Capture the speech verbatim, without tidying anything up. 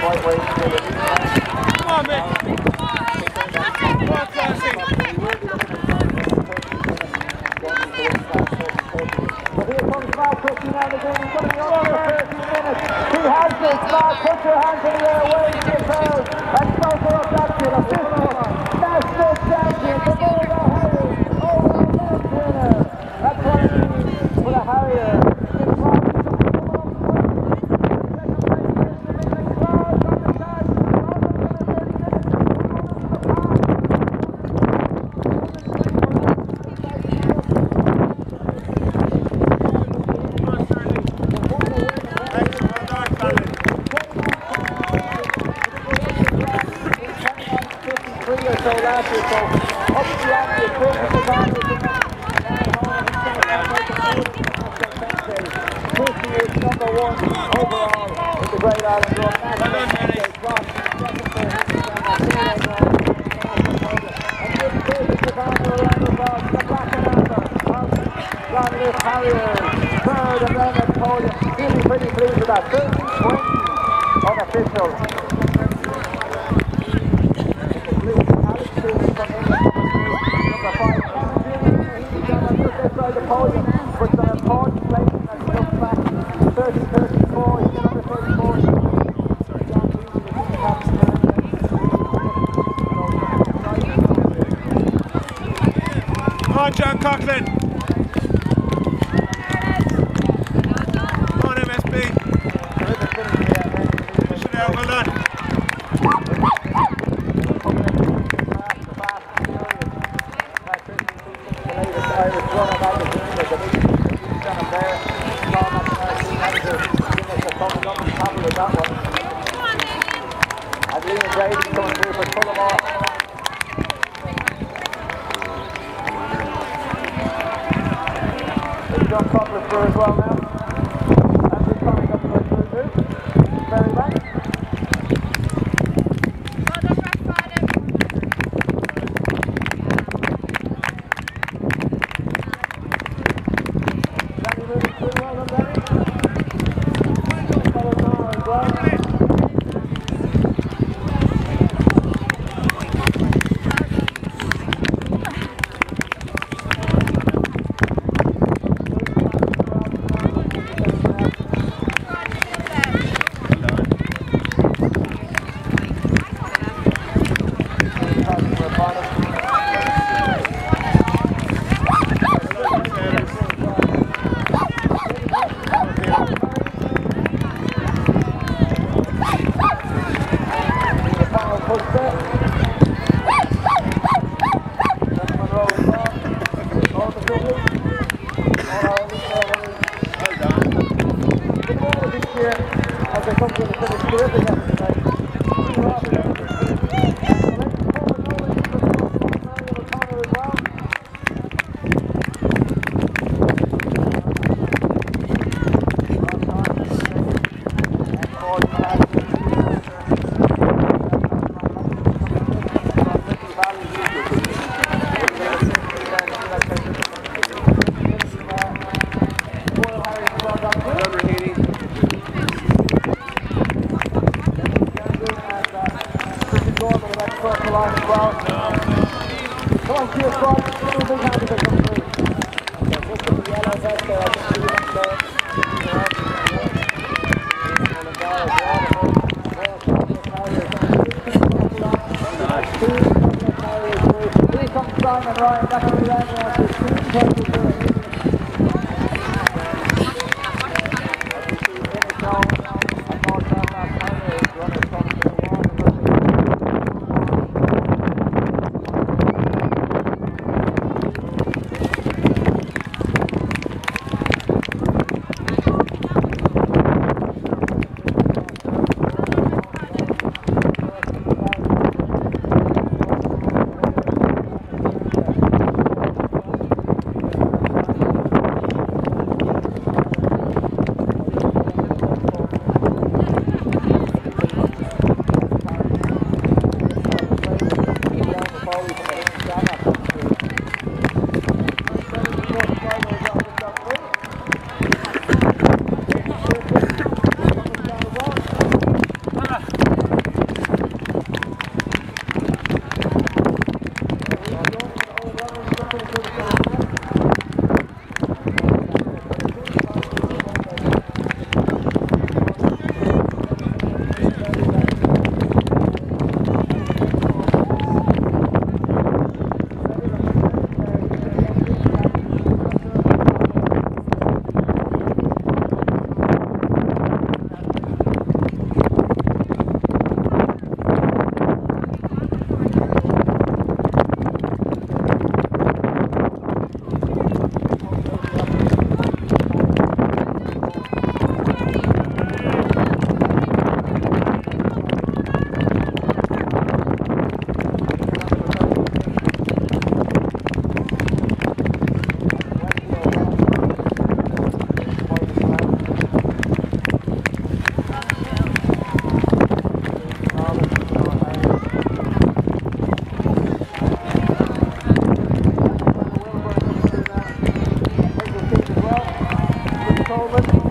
Come on, man. Come on, Classy. But here comes Mark Christie now again. He's going to be on for thirty minutes. He has this. Mark, put your hands in the air, wave to the crowd, and circle up that to the fiftieth national champion, the Mulga Harriers, overall best winner. That's what it means for the Harriers. John Coughlin. Come on, M S B. Push it out, well done. John Coughlin through as well now. And he's coming up to the through too. Very back. Danny moving through well done, Danny. Follow Nara as well. Simon Ryan back on the line after two twenty-two. moment.